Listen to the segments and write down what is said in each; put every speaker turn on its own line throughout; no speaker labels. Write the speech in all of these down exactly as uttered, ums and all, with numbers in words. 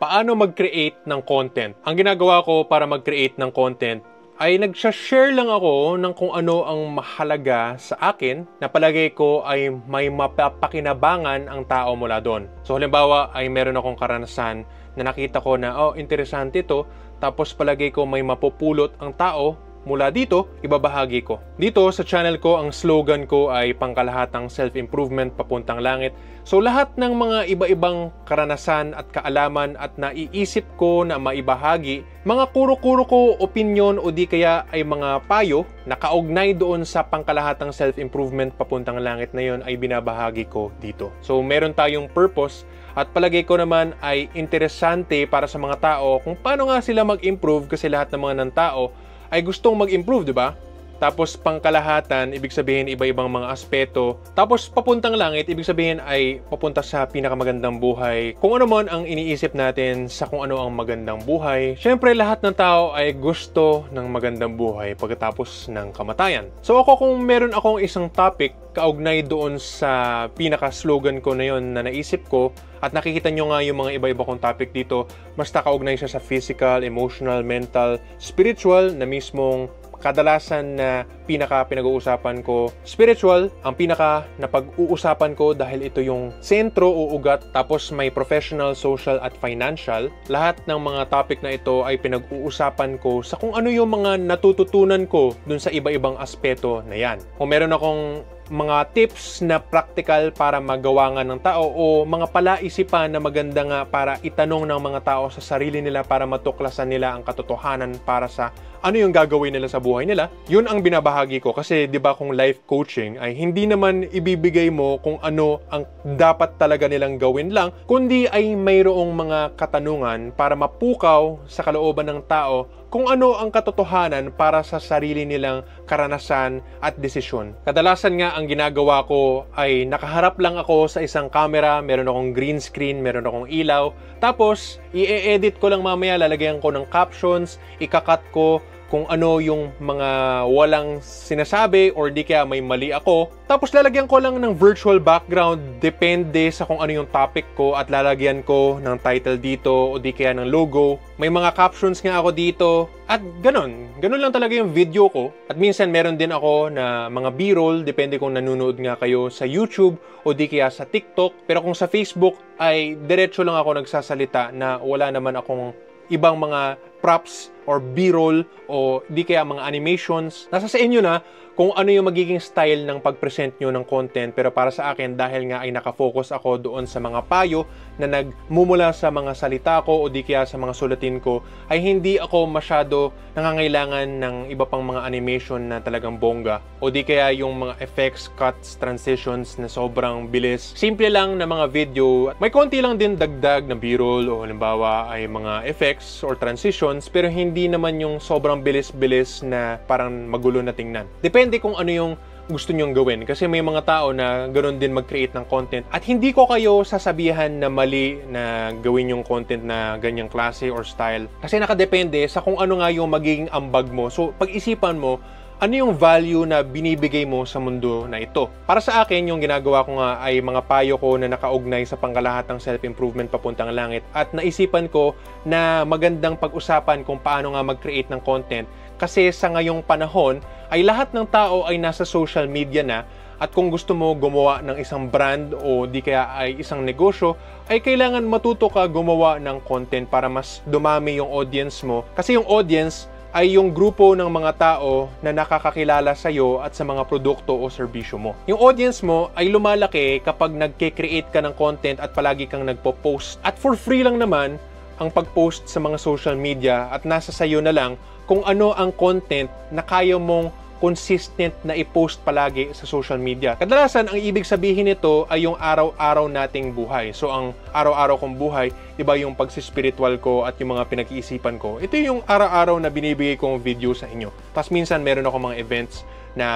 Paano mag-create ng content? Ang ginagawa ko para mag-create ng content ay nagsha-share lang ako ng kung ano ang mahalaga sa akin na palagay ko ay may mapapakinabangan ang tao mula doon. So halimbawa ay meron akong karanasan na nakita ko na oh, interesante ito, tapos palagay ko may mapupulot ang tao mula dito, ibabahagi ko. Dito sa channel ko, ang slogan ko ay pangkalahatang self-improvement papuntang langit. So lahat ng mga iba-ibang karanasan at kaalaman at naiisip ko na maibahagi, mga kuro-kuro ko, opinion o di kaya ay mga payo na kaugnay doon sa pangkalahatang self-improvement papuntang langit na yon ay binabahagi ko dito. So meron tayong purpose at palagay ko naman ay interesante para sa mga tao kung paano nga sila mag-improve, kasi lahat ng mga ng tao ay gustong mag-improve, di ba? Tapos pangkalahatan, ibig sabihin iba-ibang mga aspeto. Tapos papuntang langit, ibig sabihin ay papunta sa pinakamagandang buhay. Kung ano man ang iniisip natin sa kung ano ang magandang buhay. Siyempre, lahat ng tao ay gusto ng magandang buhay pagkatapos ng kamatayan. So ako, kung meron akong isang topic kaugnay doon sa pinaka-slogan ko na yon na naisip ko, at nakikita nyo nga yung mga iba-iba kong topic dito, basta kaugnay siya sa physical, emotional, mental, spiritual, na mismong kadalasan na pinaka pinag-uusapan ko. Spiritual, ang pinaka na pag-uusapan ko dahil ito yung sentro o ugat, tapos may professional, social at financial. Lahat ng mga topic na ito ay pinag-uusapan ko sa kung ano yung mga natututunan ko dun sa iba-ibang aspeto na yan. Kung meron akong mga tips na practical para magawa nga ng tao o mga palaisipan na maganda nga para itanong ng mga tao sa sarili nila para matuklasan nila ang katotohanan para sa ano yung gagawin nila sa buhay nila, yun ang binabahagi ko. Kasi di ba kung life coaching ay hindi naman ibibigay mo kung ano ang dapat talaga nilang gawin lang, kundi ay mayroong mga katanungan para mapukaw sa kalooban ng tao kung ano ang katotohanan para sa sarili nilang karanasan at desisyon. Kadalasan nga ang ginagawa ko ay nakaharap lang ako sa isang camera, meron akong green screen, meron akong ilaw, tapos i-edit ko lang mamaya, lalagyan ko ng captions, ikakat ko kung ano yung mga walang sinasabi or di kaya may mali ako. Tapos lalagyan ko lang ng virtual background, depende sa kung ano yung topic ko, at lalagyan ko ng title dito o di kaya ng logo. May mga captions nga ako dito at ganun. Ganun lang talaga yung video ko. At minsan meron din ako na mga b-roll, depende kung nanonood nga kayo sa YouTube o di kaya sa TikTok. Pero kung sa Facebook ay diretso lang ako nagsasalita na wala naman akong ibang mga props or b-roll o di kaya mga animations. Nasa sa inyo na kung ano yung magiging style ng pag-present nyo ng content. Pero para sa akin, dahil nga ay nakafocus ako doon sa mga payo na nagmumula sa mga salita ko o di kaya sa mga sulatin ko, ay hindi ako masyado nangangailangan ng iba pang mga animation na talagang bongga o di kaya yung mga effects, cuts, transitions na sobrang bilis. Simple lang na mga video. May konti lang din dagdag na b-roll o halimbawa ay mga effects or transitions, pero hindi naman yung sobrang bilis-bilis na parang magulo na tingnan. Depende kung ano yung gusto nyong gawin. Kasi may mga tao na ganoon din mag-create ng content. At hindi ko kayo sasabihan na mali na gawin yung content na ganyang klase or style. Kasi nakadepende sa kung ano nga yung magiging ambag mo. So, pag-isipan mo, ano yung value na binibigay mo sa mundo na ito? Para sa akin, yung ginagawa ko nga ay mga payo ko na nakaugnay sa pangkalahatang self-improvement papuntang langit. At naisipan ko na magandang pag-usapan kung paano nga mag-create ng content. Kasi sa ngayong panahon, ay lahat ng tao ay nasa social media na. At kung gusto mo gumawa ng isang brand o di kaya ay isang negosyo, ay kailangan matuto ka gumawa ng content para mas dumami yung audience mo. Kasi yung audience ay yung grupo ng mga tao na nakakakilala sa iyo at sa mga produkto o serbisyo mo. Yung audience mo ay lumalaki kapag nagke-create ka ng content at palagi kang nagpo-post. At for free lang naman ang pag-post sa mga social media, at nasa sayo na lang kung ano ang content na kaya mong consistent na i-post palagi sa social media. Kadalasan, ang ibig sabihin nito ay yung araw-araw nating buhay. So, ang araw-araw kong buhay, iba yung pagsispiritual ko at yung mga pinag-iisipan ko. Ito yung araw-araw na binibigay kong video sa inyo. Tapos minsan, meron ako mga events na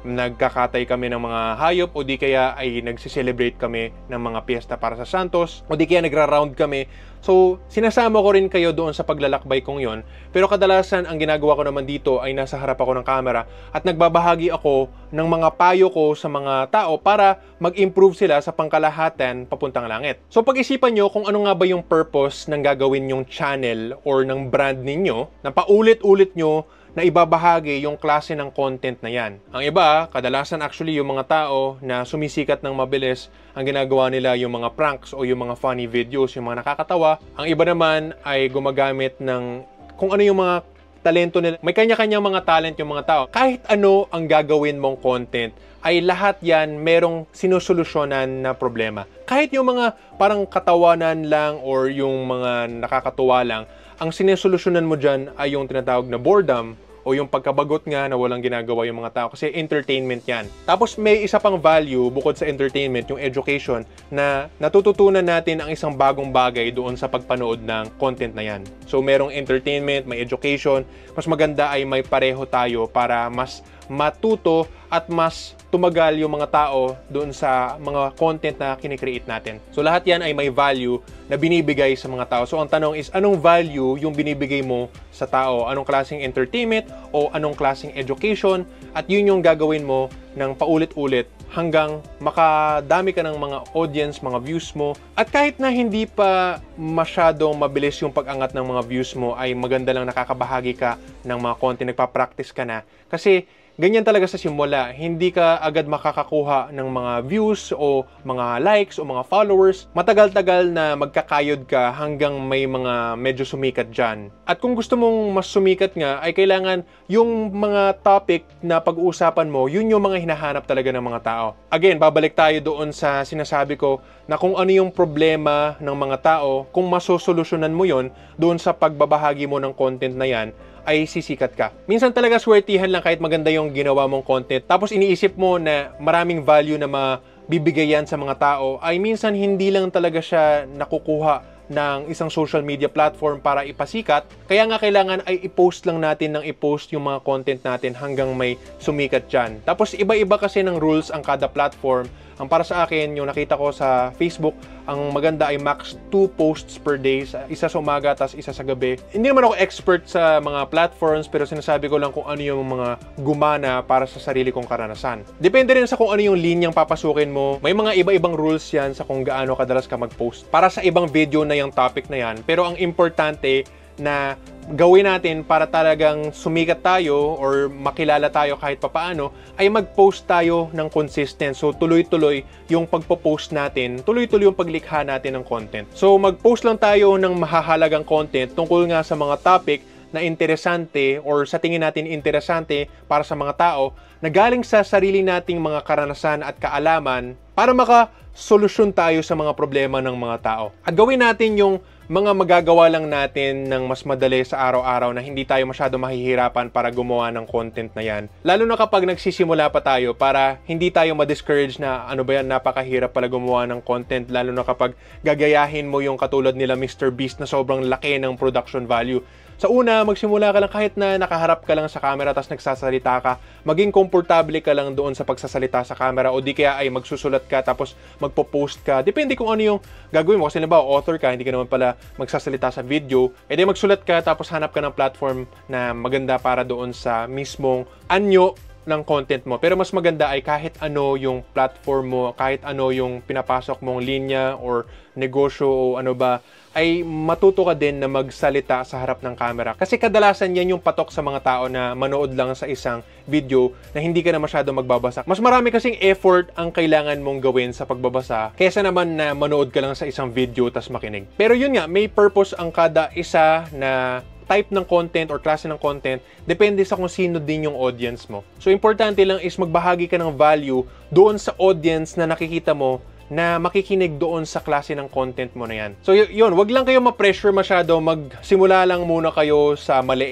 nagkakatay kami ng mga hayop o di kaya ay nagsiselebrate kami ng mga piyesta para sa Santos o di kaya nagra-round kami. So, sinasama ko rin kayo doon sa paglalakbay kong yon. Pero kadalasan, ang ginagawa ko naman dito ay nasa harap ako ng camera at nagbabahagi ako ng mga payo ko sa mga tao para mag-improve sila sa pangkalahatan papuntang langit. So, pag-isipan nyo kung ano nga ba yung purpose ng gagawin yung channel or ng brand ninyo na paulit-ulit nyo na ibabahagi yung klase ng content na yan. Ang iba, kadalasan actually yung mga tao na sumisikat ng mabilis, ang ginagawa nila yung mga pranks o yung mga funny videos, yung mga nakakatawa. Ang iba naman ay gumagamit ng kung ano yung mga talento nila. May kanya-kanyang mga talent yung mga tao. Kahit ano ang gagawin mong content, ay lahat yan merong sinusolusyonan na problema. Kahit yung mga parang katawanan lang or yung mga nakakatuwa lang, ang sinesolusyonan mo dyan ay yung tinatawag na boredom o yung pagkabagot nga na walang ginagawa yung mga tao kasi entertainment yan. Tapos may isa pang value bukod sa entertainment, yung education, na natututunan natin ang isang bagong bagay doon sa pagpanood ng content na yan. So merong entertainment, may education, mas maganda ay may pareho tayo para mas matuto at mas tumagal yung mga tao doon sa mga content na kinikreate natin. So lahat yan ay may value na binibigay sa mga tao. So ang tanong is, anong value yung binibigay mo sa tao? Anong klaseng entertainment o anong klaseng education? At yun yung gagawin mo ng paulit-ulit hanggang makadami ka ng mga audience, mga views mo. At kahit na hindi pa masyadong mabilis yung pag-angat ng mga views mo, ay maganda lang nakakabahagi ka ng mga content, nagpa-practice ka na. Kasi ganyan talaga sa simula, hindi ka agad makakakuha ng mga views o mga likes o mga followers. Matagal-tagal na magkakayod ka hanggang may mga medyo sumikat dyan. At kung gusto mong mas sumikat nga, ay kailangan yung mga topic na pag-uusapan mo, yun yung mga hinahanap talaga ng mga tao. Again, babalik tayo doon sa sinasabi ko na kung ano yung problema ng mga tao, kung masosolusyonan mo yon doon sa pagbabahagi mo ng content na yan, ay sisikat ka. Minsan talaga swertihan lang kahit maganda yung ginawa mong content. Tapos iniisip mo na maraming value na mabibigay yan sa mga tao, ay minsan hindi lang talaga siya nakukuha ng isang social media platform para ipasikat. Kaya nga kailangan ay i-post lang natin ng i-post yung mga content natin hanggang may sumikat dyan. Tapos iba-iba kasi ng rules ang kada platform. Ang para sa akin, yung nakita ko sa Facebook, ang maganda ay max two posts per day, isa sa umaga, tas isa sa gabi. Hindi naman ako expert sa mga platforms, pero sinasabi ko lang kung ano yung mga gumana para sa sarili kong karanasan. Depende rin sa kung ano yung linyang papasukin mo. May mga iba-ibang rules yan sa kung gaano kadalas ka mag-post. Para sa ibang video na yung topic na yan, pero ang importante na gawin natin para talagang sumikat tayo or makilala tayo kahit papaano, ay mag-post tayo ng consistent. So, tuloy-tuloy yung pagpo-post natin, tuloy-tuloy yung paglikha natin ng content. So, mag-post lang tayo ng mahahalagang content tungkol nga sa mga topic na interesante or sa tingin natin interesante para sa mga tao na galing sa sarili nating mga karanasan at kaalaman para makasolusyon tayo sa mga problema ng mga tao. At gawin natin yung mga magagawa lang natin ng mas madali sa araw-araw na hindi tayo masyado mahihirapan para gumawa ng content na yan. Lalo na kapag nagsisimula pa tayo para hindi tayo ma-discourage na ano ba yan, napakahirap pala gumawa ng content, lalo na kapag gagayahin mo yung katulad nila Mister Beast na sobrang laki ng production value. Sa una, magsimula ka lang kahit na nakaharap ka lang sa camera tapos nagsasalita ka, maging komportable ka lang doon sa pagsasalita sa camera o di kaya ay magsusulat ka tapos magpo-post ka. Depende kung ano yung gagawin mo. Kasi naman, author ka, hindi ka naman pala magsasalita sa video. E di magsulat ka tapos hanap ka ng platform na maganda para doon sa mismong anyo ng content mo. Pero mas maganda ay kahit ano yung platform mo, kahit ano yung pinapasok mong linya or negosyo o ano ba, ay matuto ka din na magsalita sa harap ng camera. Kasi kadalasan yan yung patok sa mga tao na manood lang sa isang video na hindi ka na masyado magbabasa. Mas marami kasing effort ang kailangan mong gawin sa pagbabasa kaysa naman na manood ka lang sa isang video tas makinig. Pero yun nga, may purpose ang kada isa na type ng content or klase ng content, depende sa kung sino din yung audience mo. So, importante lang is magbahagi ka ng value doon sa audience na nakikita mo na makikinig doon sa klase ng content mo na yan. So, yun, wag lang kayo ma-pressure masyado, magsimula lang muna kayo sa maliit.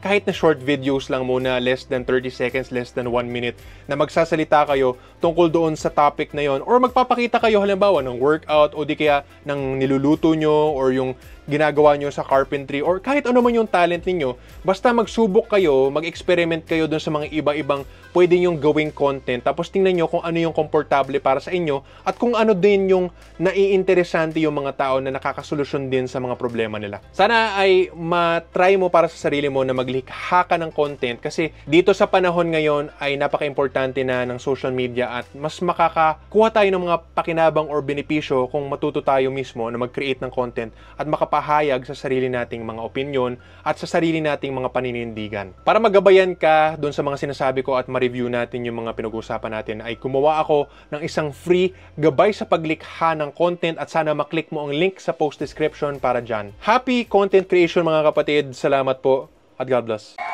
kahit na short videos lang muna, less than thirty seconds, less than one minute, na magsasalita kayo tungkol doon sa topic na yon, or magpapakita kayo halimbawa ng workout o di kaya ng niluluto nyo or yung ginagawa nyo sa carpentry or kahit ano man yung talent ninyo, basta magsubok kayo, mag-experiment kayo dun sa mga iba-ibang pwede nyong gawing content, tapos tingnan nyo kung ano yung komportable para sa inyo at kung ano din yung naiinteresante yung mga tao na nakakasolusyon din sa mga problema nila. Sana ay matry mo para sa sarili mo na maglikha ka ng content, kasi dito sa panahon ngayon ay napaka-importante na ng social media at mas makakakuha tayo ng mga pakinabang or benepisyo kung matuto tayo mismo na mag-create ng content at makapahayag sa sarili nating mga opinion at sa sarili nating mga paninindigan. Para magabayan ka doon sa mga sinasabi ko at ma-review natin yung mga pinag-uusapan natin, ay gumawa ako ng isang free gabay sa paglikha ng content at sana maklik mo ang link sa post description para dyan. Happy content creation mga kapatid! Salamat po at God bless!